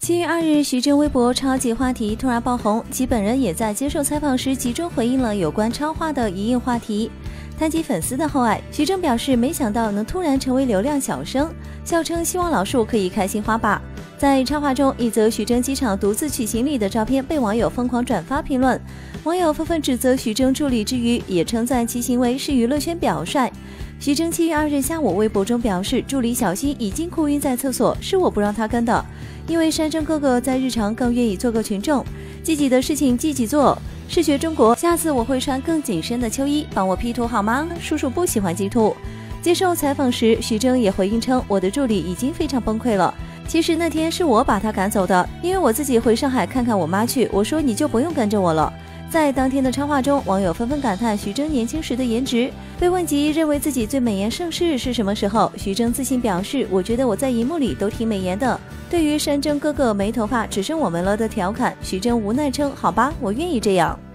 7月2日，徐峥微博超级话题突然爆红，其本人也在接受采访时集中回应了有关超话的一应话题。谈及粉丝的厚爱，徐峥表示没想到能突然成为流量小生，笑称希望老树可以开心花吧。在插画中，一则徐峥机场独自取行李的照片被网友疯狂转发评论，网友纷纷指责徐峥助理之余，也称赞其行为是娱乐圈表率。徐峥7月2日下午微博中表示，助理小新已经哭晕在厕所，是我不让他跟的，因为山珍哥哥在日常更愿意做个群众，自己的事情自己做，是学中国，下次我会穿更紧身的秋衣，帮我 P 图好吗？叔叔不喜欢鸡兔。接受采访时，徐峥也回应称，我的助理已经非常崩溃了，其实那天是我把他赶走的，因为我自己回上海看看我妈去，我说你就不用跟着我了。在当天的插画中，网友纷纷感叹徐峥年轻时的颜值。被问及认为自己最美颜盛世是什么时候，徐峥自信表示，我觉得我在荧幕里都挺美颜的。对于山珍哥哥没头发只剩我们了的调侃，徐峥无奈称，好吧，我愿意这样。